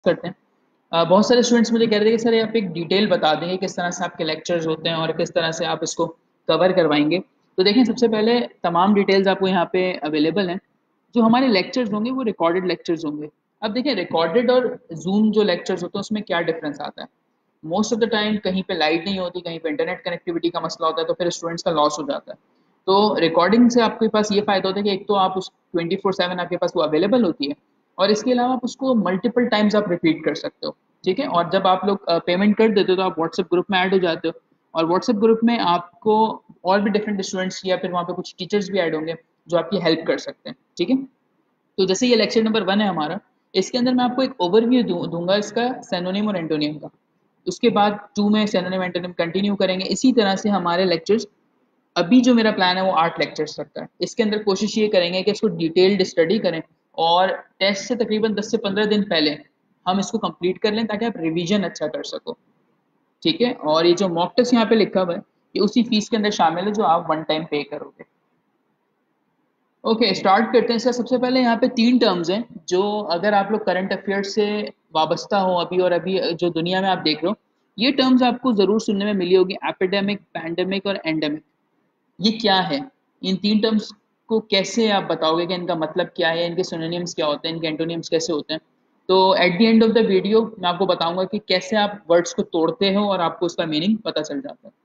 करते हैं। बहुत सारे स्टूडेंट्स मुझे कह रहे थे कि सर आप एक डिटेल बता देंगे किस तरह से आपके लेक्चर्स होते हैं और किस तरह से आप इसको कवर करवाएंगे। तो देखें, सबसे पहले तमाम डिटेल्स आपको यहाँ पे अवेलेबल हैं। जो हमारे लेक्चर्स होंगे वो रिकॉर्डेड लेक्चर्स होंगे। अब देखें, रिकॉर्डेड और जूम जो लेक्चर्स होते हैं उसमें क्या डिफरेंस आता है। मोस्ट ऑफ द टाइम कहीं पे लाइट नहीं होती, कहीं पे इंटरनेट कनेक्टिविटी का मसला होता है, तो फिर स्टूडेंट्स का लॉस हो जाता है। तो रिकॉर्डिंग से आपके पास ये फ़ायदा होता है कि एक तो आप उस 24/7 आपके पास वो अवेलेबल होती है, और इसके अलावा आप उसको मल्टीपल टाइम्स आप रिपीट कर सकते हो। ठीक है, और जब आप लोग पेमेंट कर देते हो तो आप व्हाट्सएप ग्रुप में ऐड हो जाते हो, और व्हाट्सएप ग्रुप में आपको और भी डिफरेंट स्टूडेंट्स या फिर वहाँ पे कुछ टीचर्स भी ऐड होंगे जो आपकी हेल्प कर सकते हैं। ठीक है, तो जैसे ये लेक्चर नंबर 1 है हमारा, इसके अंदर मैं आपको एक ओवरव्यू दूंगा इसका सिनोनिम और एंटोनियम का। उसके बाद 2 में सिनोनिम एंटोनिम कंटिन्यू करेंगे। इसी तरह से हमारे लेक्चर्स, अभी जो मेरा प्लान है वो 8 लेक्चर्स तक का है। इसके अंदर कोशिश ये करेंगे कि इसको डिटेल्ड स्टडी करें, और टेस्ट से तकरीबन 10 से 15 दिन पहले हम इसको कंप्लीट कर लें ताकि आप रिवीजन अच्छा कर सको। ठीक है, और ये जो मॉक टेस्ट यहाँ पे लिखा हुआ है ये उसी फीस के अंदर शामिल है जो आप वन टाइम पे करोगे। ओके, स्टार्ट करते हैं। इसका सबसे पहले यहाँ पे 3 टर्म्स हैं जो, अगर आप लोग करंट अफेयर्स से वाबस्ता हो अभी, और अभी जो दुनिया में आप देख रहे हो, ये टर्म्स आपको ज़रूर सुनने में मिली होगी, एपिडेमिक, पैंडेमिक और एंडेमिक। ये क्या है? इन 3 टर्म्स को कैसे आप बताओगे कि इनका मतलब क्या है, इनके सिनोनिम्स क्या होते हैं, इनके एंटोनिम्स कैसे होते हैं? तो at the end of the video मैं आपको बताऊंगा कि कैसे आप वर्ड्स को तोड़ते हो और आपको उसका मीनिंग पता चल जाता है।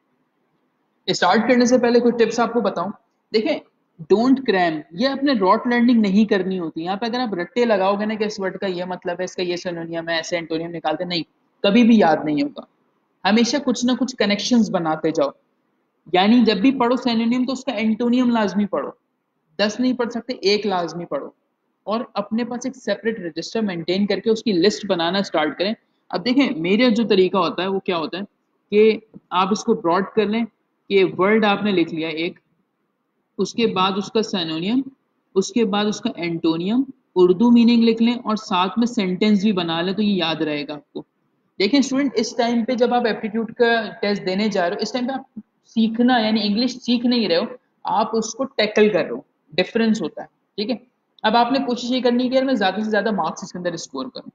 स्टार्ट करने से पहले कुछ टिप्स आपको बताऊं। देखें, डोंट क्रैम, ये अपने रॉट लर्निंग नहीं करनी होती। यहाँ पे अगर आप रट्टे लगाओगे ना कि इस वर्ड का ये मतलब है, इसका ये सिनोनियम है, ऐसे एंटोनियम निकालते, नहीं, कभी भी याद नहीं होगा। हमेशा कुछ ना कुछ कनेक्शंस बनाते जाओ। यानी जब भी पढ़ो सिनोनियम तो उसका एंटोनियम लाजमी पढ़ो। 10 नहीं पढ़ सकते, एक लाजमी पढ़ो, और अपने पास एक सेपरेट रजिस्टर मेंटेन करके उसकी लिस्ट बनाना स्टार्ट करें। अब देखें, मेरा जो तरीका होता है वो क्या होता है कि आप इसको ब्रॉड कर लें कि वर्ड आपने लिख लिया एक, उसके बाद उसका सिनोनियम, उसके बाद उसका एंटोनियम, उर्दू मीनिंग लिख लें और साथ में सेंटेंस भी बना लें, तो ये याद रहेगा आपको। देखें स्टूडेंट, इस टाइम पे जब आप एप्टीट्यूड का टेस्ट देने जा रहे हो, इस टाइम पे आप सीखना यानी इंग्लिश सीख नहीं रहे हो, आप उसको टैकल कर रहे हो। डिफरेंस होता है। ठीक है, अब आपने कोशिश ये करनी है कि यार मैं ज्यादा से ज्यादा मार्क्स इसके अंदर स्कोर करूं।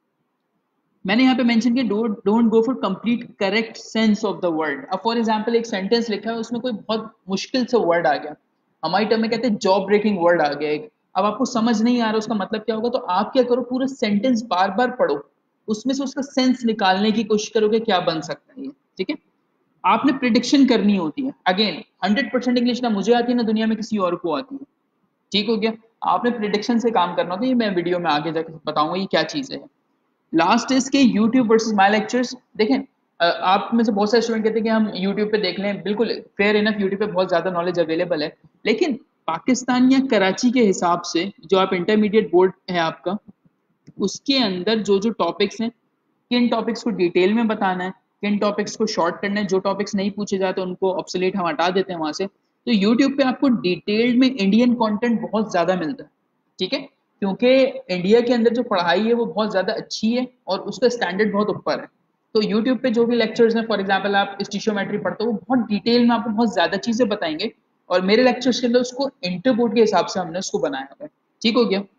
मैंने यहाँ पे मेंशन किया, don't don't go for complete correct sense of the word. अब फॉर एग्जांपल एक सेंटेंस लिखा है, उसमें कोई बहुत मुश्किल से वर्ड आ गया, हमारी टर्म में कहते हैं जॉब ब्रेकिंग वर्ड आ गया एक, अब आपको समझ नहीं आ रहा उसका मतलब क्या होगा, तो आप क्या करो, पूरा सेंटेंस बार बार पढ़ो, उसमें से उसका सेंस निकालने की कोशिश करोगे क्या बन सकता है ये। ठीक है, आपने प्रिडिक्शन करनी होती है। अगेन, 100% इंग्लिश ना मुझे आती है ना दुनिया में किसी और को आती है। ठीक हो गया, आपने प्रिडिक्शन से काम करना होता है। ये मैं वीडियो में आगे जाकर बताऊंगा ये क्या चीज़ है। लास्ट इज के यूट्यूब वर्सेस माई लेक्चर्स। देखें, आप में से बहुत सारे स्टूडेंट कहते हैं कि हम यूट्यूब पे देख लें, बिल्कुल फेयर इनफ, यूट्यूब पे बहुत ज़्यादा नॉलेज अवेलेबल है, लेकिन पाकिस्तान या कराची के हिसाब से जो आप इंटरमीडिएट बोर्ड है आपका, उसके अंदर जो जो टॉपिक्स हैं, किन टॉपिक्स को डिटेल में बताना है, किन टॉपिक्स को शॉर्ट करना है, जो टॉपिक्स नहीं पूछे जाते उनको ऑब्सोलीट हम हटा देते हैं वहां से। तो यूट्यूब पे आपको डिटेल्ड में इंडियन कंटेंट बहुत ज़्यादा मिलता है। ठीक है, क्योंकि इंडिया के अंदर जो पढ़ाई है वो बहुत ज़्यादा अच्छी है और उसका स्टैंडर्ड बहुत ऊपर है। तो यूट्यूब पे जो भी लेक्चर्स हैं, फॉर एग्जांपल आप स्टिशियोमेट्री पढ़ते हो, वो बहुत डिटेल में आपको बहुत ज़्यादा चीज़ें बताएंगे, और मेरे लेक्चर्स के अंदर उसको इंटर बोर्ड के हिसाब से हमने उसको बनाया हुआ है। ठीक हो गया,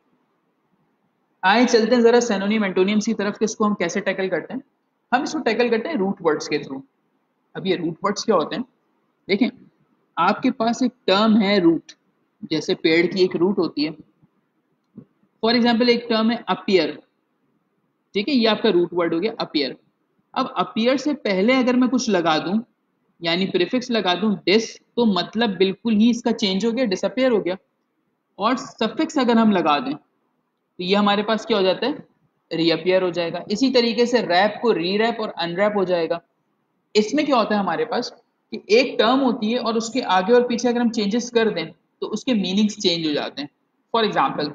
आए चलते हैं जरा सिनोनिम एंटोनिम्स की तरफ कि इसको हम कैसे टैकल करते हैं। हम इसको टैकल करते हैं रूट वर्ड्स के थ्रू। अब ये रूट वर्ड्स क्या होते हैं? देखें, आपके पास एक टर्म है रूट, जैसे पेड़ की एक रूट होती है। फॉर एग्जाम्पल एक टर्म है अपियर। ठीक है, ये आपका रूट वर्ड हो गया अपियर। अब अपियर से पहले अगर मैं कुछ लगा दूं, यानी प्रीफिक्स लगा दूं डिस, तो मतलब बिल्कुल ही इसका चेंज हो गया, डिसअपियर हो गया। और सफिक्स अगर हम लगा दें तो ये हमारे पास क्या हो जाता है, रीअपियर हो जाएगा। इसी तरीके से रैप को री रैप और अनरैप हो जाएगा। इसमें क्या होता है हमारे पास कि एक टर्म होती है और उसके आगे और पीछे अगर हम चेंजेस कर दें तो उसके मीनिंग्स चेंज हो जाते हैं। फॉर एग्जाम्पल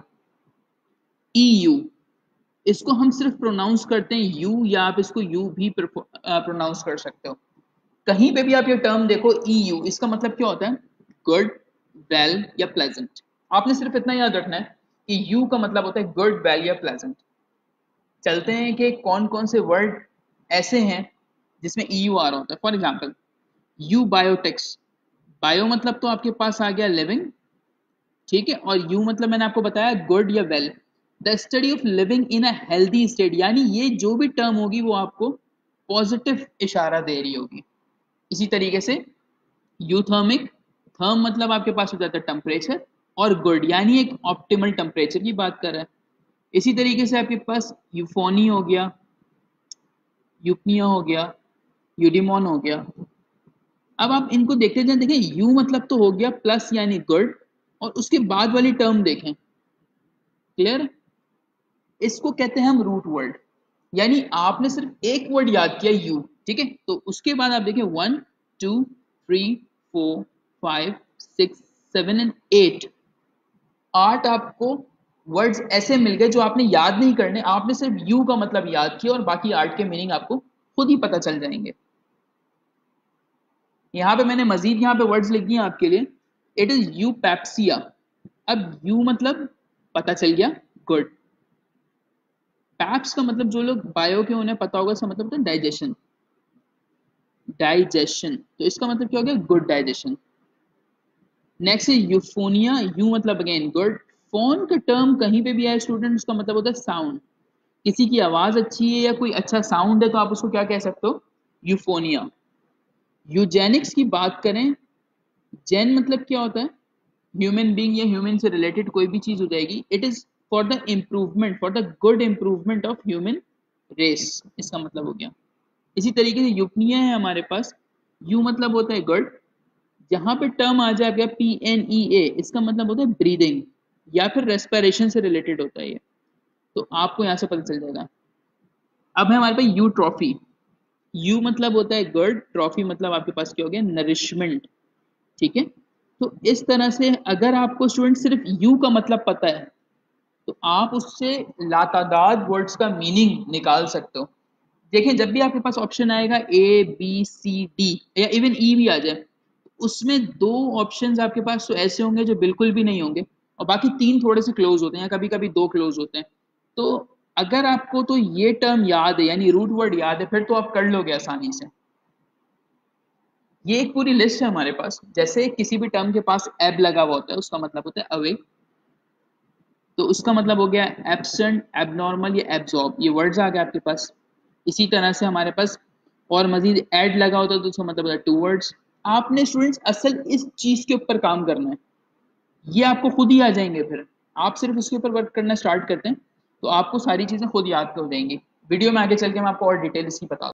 EU, इसको हम सिर्फ प्रोनाउंस करते हैं यू, या आप इसको यू भी प्रोनाउंस कर सकते हो। कहीं पे भी आप ये टर्म देखो EU, इसका मतलब क्या होता है, गुड, वेल या प्लेजेंट। आपने सिर्फ इतना याद रखना है कि यू का मतलब होता है गुड, वेल या प्लेजेंट। चलते हैं कि कौन कौन से वर्ड ऐसे हैं जिसमें EU आ रहा होता है। For example eubiotics, bio मतलब तो आपके पास आ गया लिविंग, ठीक है, और यू मतलब मैंने आपको बताया गुड या well. The study of living in a healthy state, यानी ये जो भी टर्म होगी वो आपको पॉजिटिव इशारा दे रही होगी। इसी तरीके से यूथर्मिक, थर्म मतलब आपके पास हो जाता है टेम्परेचर, और गुड यानी एक ऑप्टिमल टेम्परेचर की बात कर रहा है। इसी तरीके से आपके पास यूफोनी हो गया, यूपनिया हो गया, यूडिमोन हो गया। अब आप इनको देखते जाए, देखें यू मतलब तो हो गया प्लस यानी गुड, और उसके बाद वाली टर्म देखें, क्लियर, इसको कहते हैं हम रूट वर्ड। यानी आपने सिर्फ एक वर्ड याद किया यू, ठीक है, तो उसके बाद आप देखें 1 2 3 4 5 6 7 एंड 8, 8 आपको वर्ड्स ऐसे मिल गए जो आपने याद नहीं करने, आपने सिर्फ यू का मतलब याद किया और बाकी 8 के मीनिंग आपको खुद ही पता चल जाएंगे। यहाँ पे मैंने मजीद यहाँ पे वर्ड्स लिख दिए आपके लिए। It is eupepsia. अब यू मतलब पता चल गया गुड, पैप्स का मतलब जो लोग बायो के उन्हें पता होगा, इसका मतलब होता है डाइजेशन, डाइजेशन, तो इसका मतलब क्या हो गया गुड डाइजेशन। नेक्स्ट है यूफोनिया, यू मतलब अगेन गुड, फोन का टर्म कहीं पे भी आए स्टूडेंट उसका मतलब होता है साउंड, किसी की आवाज अच्छी है या कोई अच्छा साउंड है तो आप उसको क्या कह सकते हो, यूफोनिया। यूजेनिक्स की बात करें, जेन मतलब क्या होता है, ह्यूमन बीइंग या ह्यूमन से रिलेटेड कोई भी चीज हो जाएगी। It is for the improvement, for the good improvement of human race, इसका मतलब हो गया। इसी तरीके से यूपनिया है हमारे पास, यू मतलब होता है गुड, जहां पे टर्म आ जाए गया PNEA, इसका मतलब होता है ब्रीदिंग या फिर रेस्पिरेशन से रिलेटेड होता है ये, तो आपको यहां से पता चल जाएगा। अब है हमारे पास यू ट्रॉफी, यू मतलब होता है गुड, ट्रॉफी मतलब आपके पास क्या हो गया नरिशमेंट, ठीक है। तो इस तरह से अगर आपको स्टूडेंट सिर्फ यू का मतलब पता है तो आप उससे लातादाद वर्ड्स का मीनिंग निकाल सकते हो। देखें जब भी आपके पास ऑप्शन आएगा ABCD या इवन ई भी आ जाए, उसमें दो ऑप्शंस आपके पास तो ऐसे होंगे जो बिल्कुल भी नहीं होंगे, और बाकी तीन थोड़े से क्लोज होते हैं, कभी कभी दो क्लोज होते हैं। तो अगर आपको तो ये टर्म याद है यानी रूट वर्ड याद है, फिर तो आप कर लोगे आसानी से। ये एक पूरी लिस्ट है हमारे पास, जैसे किसी भी टर्म के पास एब लगा हुआ होता है उसका मतलब होता है अवे, तो उसका मतलब हो गया एब्सेंट, एबनॉर्मल या एब्जॉर्ब, ये वर्ड्स आ गए आपके पास। इसी तरह से हमारे पास और मजीद ऐड लगा होता है तो उसका मतलब होता है टू वर्ड्स। आपने स्टूडेंट्स असल इस चीज के ऊपर काम करना है, ये आपको खुद ही आ जाएंगे, फिर आप सिर्फ उसके ऊपर वर्क करना स्टार्ट करते हैं तो आपको सारी चीजें खुद याद कर देंगी। वीडियो में आगे चल के मैं आपको और डिटेल इसकी बता